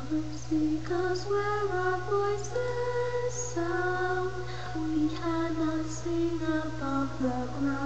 Because where our voices sound, we cannot sing above the ground.